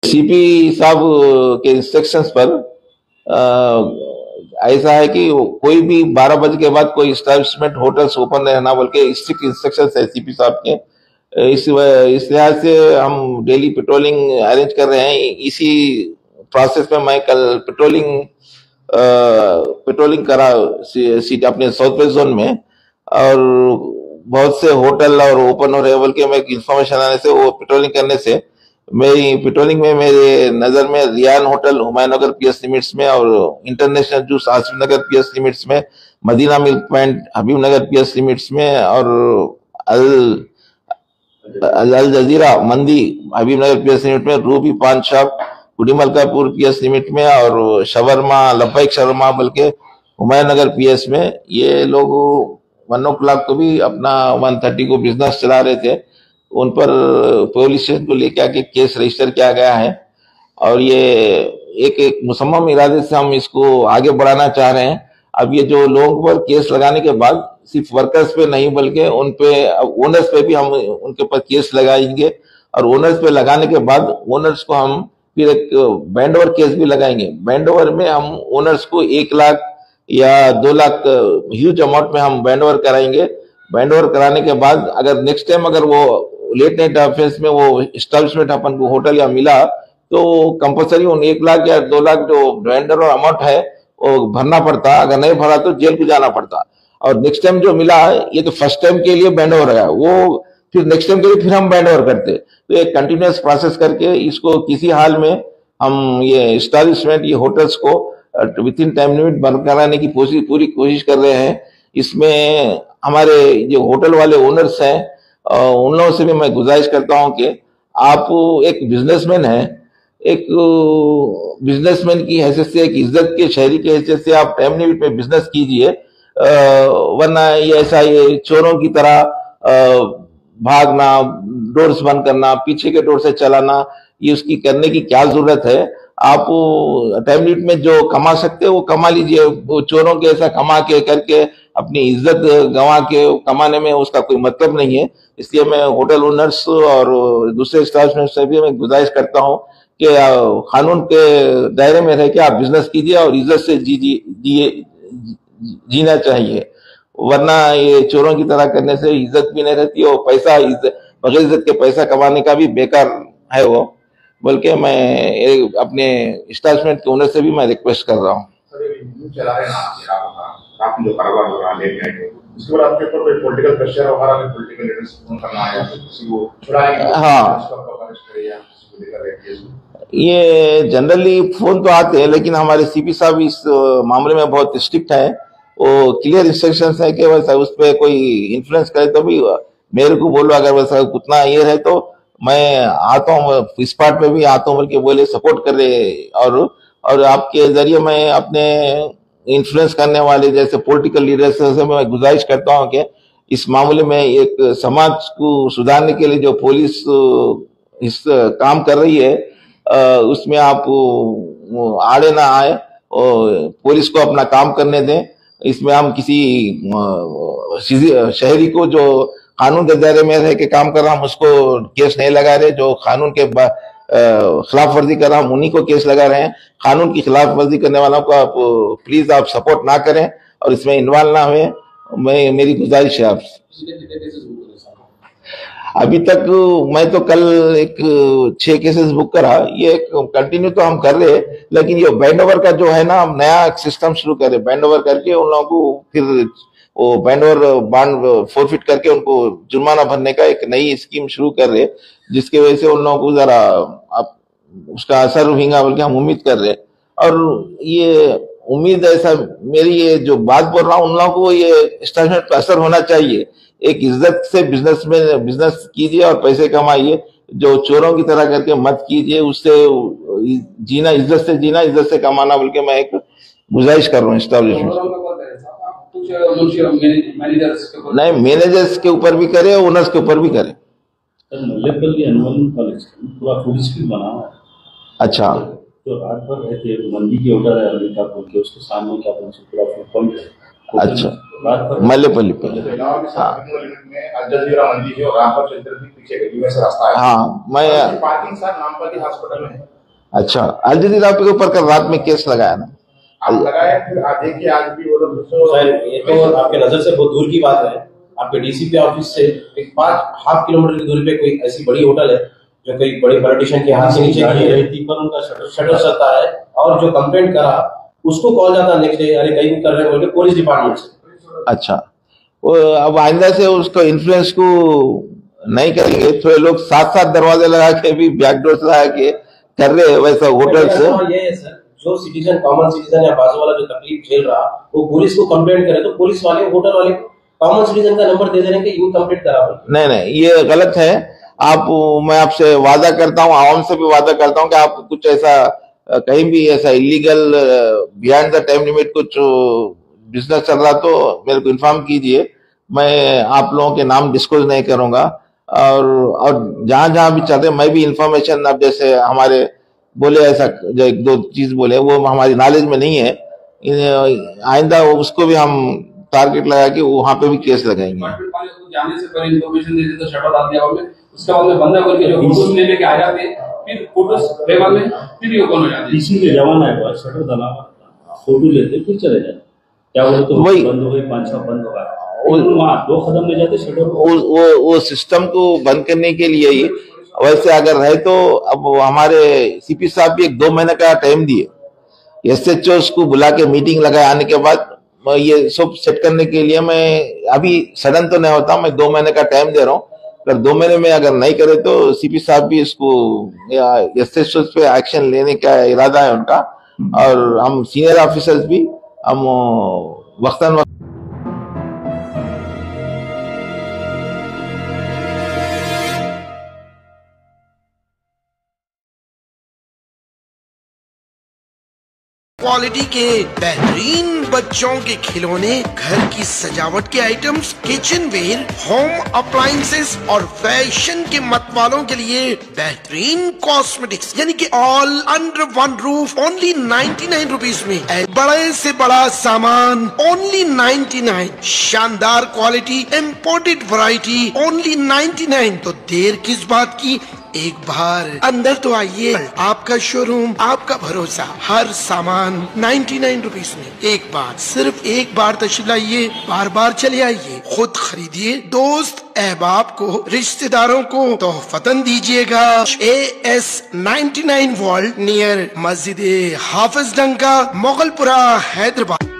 CP साहब के instructions पर ऐसा है कि कोई भी 12 बजे के बाद कोई एस्टेब्लिशमेंट होटल्स ओपन रहना बोल के स्ट्रिक्ट इंस्ट्रक्शंस है सीपी साहब के। इस लिहाज से हम डेली पेट्रोलिंग अरेंज कर रहे हैं। इसी प्रोसेस में मैं कल पेट्रोलिंग करा सीट अपने साउथ वेस्ट जोन में, और बहुत से होटल और ओपन हो रहे बोल के मैं इंफॉर्मेशन आने से वो पेट्रोलिंग करने से मेरी पेट्रोलिंग में मेरे नजर में Riyan hotel Humayunnagar PS limits में और international juice Asif Nagar PS limits में, Madina milk point Habib Nagar PS limits में, और अल जजीरा मंदी हबीब नगर पीएस लिमिट में, Ruby paan shop Gudi Malkapur PS limit में, और शवरमा लब्बैक शवरमा बल्कि हुमायूंनगर पीएस में। ये लोग 1 o'clock को भी अपना 1:30 को बिजनेस चला रहे थे। उन पर पुलिस स्टेशन को लेके आके केस रजिस्टर किया गया है, और ये एक मुसम्मम इरादे से हम इसको आगे बढ़ाना चाह रहे हैं। अब ये जो लोगों पर केस लगाने के बाद सिर्फ वर्कर्स पे नहीं बल्कि उन पे ओनर्स पे भी हम उनके ऊपर केस लगाएंगे, और ओनर्स पे लगाने के बाद ओनर्स को हम फिर एक बैंड ओवर केस भी लगाएंगे। बैंड ओवर में हम ओनर्स को 1 लाख या 2 लाख ह्यूज अमाउंट में हम बैंड ओवर कराएंगे। बैंड ओवर कराने के बाद अगर नेक्स्ट टाइम अगर वो लेट नाइट अफेयर्स में वो एस्टेब्लिशमेंट अपन को होटल या मिला तो कंपलसरी उन 1 लाख या 2 लाख जो बैंड ओवर अमाउंट है वो भरना पड़ता। अगर नहीं भरा तो जेल को जाना पड़ता। और नेक्स्ट टाइम जो मिला है ये तो फर्स्ट टाइम के लिए बैंड ओवर है, वो फिर नेक्स्ट टाइम के लिए फिर हम बैंड ओवर करते। तो एक कंटिन्यूस प्रोसेस करके इसको किसी हाल में हम ये एस्टेब्लिशमेंट ये होटल्स को विद इन टाइम लिमिट बंद कराने की पूरी कोशिश कर रहे हैं। इसमें हमारे जो होटल वाले ओनर्स हैं उन लोगों से भी मैं गुजारिश करता हूं कि आप एक बिजनेसमैन हैं, एक बिजनेसमैन की हैसियत से, एक इज्जत के शहरी की हैसियत से आप टाइम लिमिट में बिजनेस कीजिए, वरना ये ऐसा ये चोरों की तरह भागना, डोर्स बंद करना, पीछे के डोर से चलाना, ये उसकी करने की क्या जरूरत है। आप टाइम लिमिट में जो कमा सकते हो वो कमा लीजिए। वो चोरों के ऐसा कमा के करके अपनी इज्जत गंवा के कमाने में उसका कोई मतलब नहीं है। इसलिए मैं होटल ओनर्स और दूसरे स्टाफ से भी मैं गुजारिश करता हूं कि कानून के दायरे में रह के आप बिजनेस कीजिए और इज्जत से जीना चाहिए, वरना ये चोरों की तरह करने से इज्जत भी नहीं रहती और पैसा बगैर इज्जत के पैसा कमाने का भी बेकार है वो। बल्कि मैं अपने एस्टेब्लिशमेंट के ओनर से भी मैं रिक्वेस्ट कर रहा हूँ। हाँ, ये जनरली फोन तो आते हैं लेकिन हमारे सीपी साहब इस मामले में बहुत स्ट्रिक्ट है। वो क्लियर इंस्ट्रक्शंस है कि वैसा उस पर कोई इन्फ्लुएंस करे तो भी मेरे को बोलो, अगर वैसा उतना ये है तो मैं आता हूँ, इस पार्ट पे भी आता हूँ बल्कि बोले सपोर्ट कर रहे। और आपके जरिए मैं अपने इन्फ्लुएंस करने वाले जैसे पॉलिटिकल लीडर्स से मैं गुजारिश करता हूँ कि इस मामले में एक समाज को सुधारने के लिए जो पुलिस इस काम कर रही है उसमें आप आड़े ना आए और पुलिस को अपना काम करने दें। इसमें हम किसी शहरी को जो कानून के दायरे में रह के काम कर रहा हम उसको केस नहीं लगा रहे, जो कानून के खिलाफ वर्जी कर रहा हम उन्हीं को केस लगा रहे हैं। कानून की खिलाफ वर्जी करने वालों को आप प्लीज आप सपोर्ट ना करें और इसमें इन्वॉल्व ना हुए, मेरी गुजारिश है आपसे। अभी तक मैं तो कल एक 6 केसेस बुक करा, ये कंटिन्यू तो हम कर रहे, लेकिन ये बैंड ओवर का जो है ना हम नया सिस्टम शुरू कर रहे। बैंड ओवर करके उन लोगों को फिर वो बैंड ओवर बांड फोरफिट करके उनको जुर्माना भरने का एक नई स्कीम शुरू कर रहे, जिसकी वजह से उन लोगों को जरा उसका असर होगा बल्कि हम उम्मीद कर रहे। और ये उम्मीद ऐसा मेरी ये जो बात बोल रहा हूँ उन लोगों को ये स्टेटमेंट पर असर होना चाहिए। एक इज्जत से बिजनेस कीजिए और पैसे कमाइए, जो चोरों की तरह करके मत कीजिए। उससे जीना, इज्जत से जीना, इज्जत से कमाना, बल्कि मैं एक गुजारिश कर रहा हूँ एस्टेब्लिशमेंट नहीं, मैनेजर्स के ऊपर भी करे, ओनर्स के ऊपर भी करे। अच्छा, तो रात भर रहते मंदी की ऑर्डर है, उसके सामने क्या पूरा पॉइंट है। अच्छा। मल्लेपल्ली पे। हाँ अल जजीरा मंडी जो रामपुर क्षेत्र के पीछे गली में से रास्ता है। हाँ मैं पार्किंग सर नामपल्ली हॉस्पिटल में है। अच्छा, अल जजीरा के ऊपर कल रात में केस लगाया ना, आप लगाया फिर देखिए आज भी वो लोग। ये तो आपके नजर से बहुत दूर की बात है। आपके डीसीपी ऑफिस से एक 5.5 किलोमीटर की दूरी पे कोई ऐसी बड़ी होटल है जो कोई बड़े पॉलिटिशियन के हाथ से नीचे की रहती पर उनका शटर चलता है, और जो कंप्लेंट करा उसको कॉल जाता नेक्स्ट डे, अरे कहीं कर रहे हैं बोल के पुलिस डिपार्टमेंट से। अच्छा, वो अब आइंदा से उसको इन्फ्लुएंस को नहीं करेंगे, थोड़े लोग साथ साथ दरवाजे लगा के भी बैकडोर लगा के कर रहे हैं वैसा होटल से। ये है सर, जो सिटीजन कॉमन सिटीजन या बाजू वाला जो तकलीफ झेल रहा वो पुलिस को कंप्लेंट करे तो पुलिस वाले होटल वाले कॉमन सिटीजन का नंबर दे दे रहे हैं कि यू कंप्लेंट करा। नहीं ये गलत है। आप, मैं आपसे वादा करता हूँ, आवाम से भी वादा करता हूँ कि आप कुछ ऐसा कहीं भी ऐसा illegal beyond the time limit कुछ बिजनेस चल रहा तो मेरे को इन्फॉर्म कीजिए। मैं आप लोगों के नाम डिस्क्लोज नहीं करूंगा, और जहां जहां भी चल रहे मैं भी इंफॉर्मेशन, अब जैसे हमारे बोले ऐसा जो एक दो चीज बोले वो हमारी नॉलेज में नहीं है, आइंदा उसको भी हम टारगेट लगा के वहां पे भी केस लगाएंगे। जाने से पहले इन्फॉर्मेशन दे देते तो शटर डाल दिया हमने, उसके बाद में बंदा करके जो फोटोज ले लेके आ जाते हैं, फिर फोटोज पेपर में फिर ये कौन हो जाते हैं। इसी के जमाना है, शटर डाला फोटो लेते फिर चले जाते, क्या बोले तो वही बंद हो गए, 5-6 बंद हो गए, वहाँ 2 कदम ले जाते शटर। वो सिस्टम को बंद करने के लिए ही वैसे अगर रहे तो अब हमारे सीपी साहब भी 1-2 महीने का टाइम दिए, SHO को बुला के मीटिंग लगाए, आने के बाद ये सब सेट करने के लिए मैं अभी सडन तो नहीं होता, मैं 2 महीने का टाइम दे रहा हूँ। अगर 2 महीने में अगर नहीं करे तो सीपी साहब भी इसको SHO पे एक्शन लेने का इरादा है उनका, और हम सीनियर ऑफिसर्स भी हम वक्तन वक्त क्वालिटी के बेहतरीन बच्चों के खिलौने, घर की सजावट के items, kitchen ware, home appliances और फैशन के मतवालों के लिए बेहतरीन कॉस्मेटिक्स, यानी कि all under one roof only 99 rupees में। बड़े से बड़ा सामान ओनली 99, शानदार क्वालिटी इम्पोर्टेड वैरायटी ओनली 99। तो देर किस बात की, एक बार अंदर तो आइए। आपका शोरूम, आपका भरोसा, हर सामान 99 रुपीज में। एक बार, सिर्फ एक बार तशरीफ लाइए, बार बार चले आइए, खुद खरीदिए, दोस्त अहबाब को, रिश्तेदारों को तोहफतन दीजिएगा। AS 99 वर्ल्ड नियर मस्जिद हाफिज डंका, मोगलपुरा, हैदराबाद।